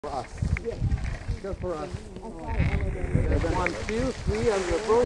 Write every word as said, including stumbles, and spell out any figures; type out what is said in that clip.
For us. Just for us. One, two, three on your boat.